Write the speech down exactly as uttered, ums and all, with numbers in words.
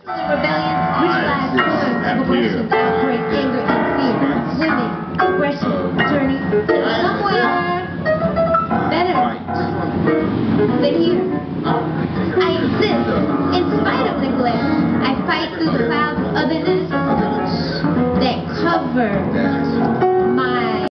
Rebellion, visualize feelings of aggression, outbreak, anger, and fear. Swimming, aggression, journey, somewhere better than here.